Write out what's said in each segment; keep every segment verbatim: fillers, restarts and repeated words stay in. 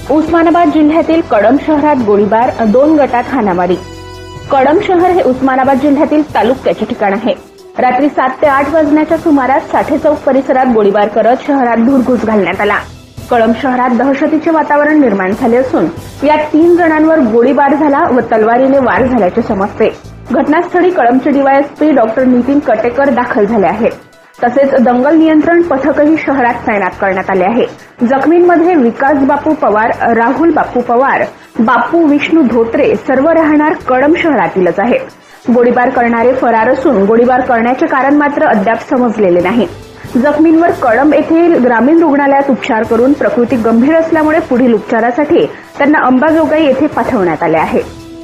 उस्मानाबाद जिल्ह्यातील कळंब शहरात गोळीबार, दोन गटात हाणामारी। कळंब शहर हे उस्मानाबाद जिल्ह्यातील तालुक्याचे ठिकाण आहे। रात्री सात ते आठ वाजण्याच्या सुमारास साठे चौक परिसरात गोळीबार करत शहरात धुरघूस घालण्यात आला। कळंब शहरात दहशतीचे वातावरण निर्माण झाले असून यात तीन जणांवर गोळीबार झाला व तलवारीने वार झाल्याचे समजते। घटनास्थळी कळंबचे डीवायएसपी डॉक्टर नितीन कटेकर दाखल झाले आहेत। तसेच दंगल नियंत्रण पथकही शहरात तैनात करण्यात आले आहे। जखमींमध्ये विकास बापू पवार, राहुल बापू पवार, बापू विष्णू धोत्रे सर्व राहणार कळंब शहरातीलच आहेत। गोळीबार करणारे फरार असून गोळीबार करण्याचे कारण मात्र अद्याप समजलेले नाही। जखमींवर कळंब येथील ग्रामीण रुग्णालयात उपचार करून प्रकृती गंभीर असल्यामुळे पुढील उपचारासाठी त्यांना अंबाजोगाई येथे पाठवण्यात आले आहे।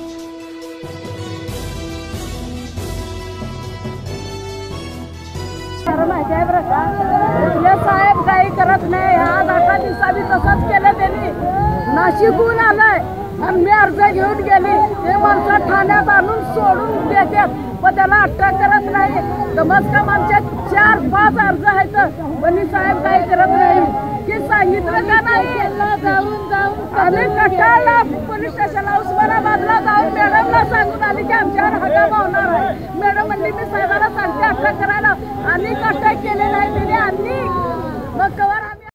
साहेब काही करत नाही। आज अठरा दिवसांनी तसंच केलं त्यांनी। नाशिकहून आलाय आणि मी अर्ज घेऊन गेली, ते माणसं ठाण्यात आणून सोडून देतात पण त्याला अटक करत नाही। कमस कम आमच्या चार पाच अर्ज आहेत पण साहेब काही करत नाही। की सांगितलं का नाही जाऊन जाऊन आम्ही कटाळला पोलीस स्टेशनला उस्मानाबादला जाऊन मॅडमला सांगून आली की आमच्यावर हकाम होणार आहे। मॅडम म्हणली मी साहेबाला सांगते अटक करायला, आणि अटक केली नाही तिने। आणि मग कवर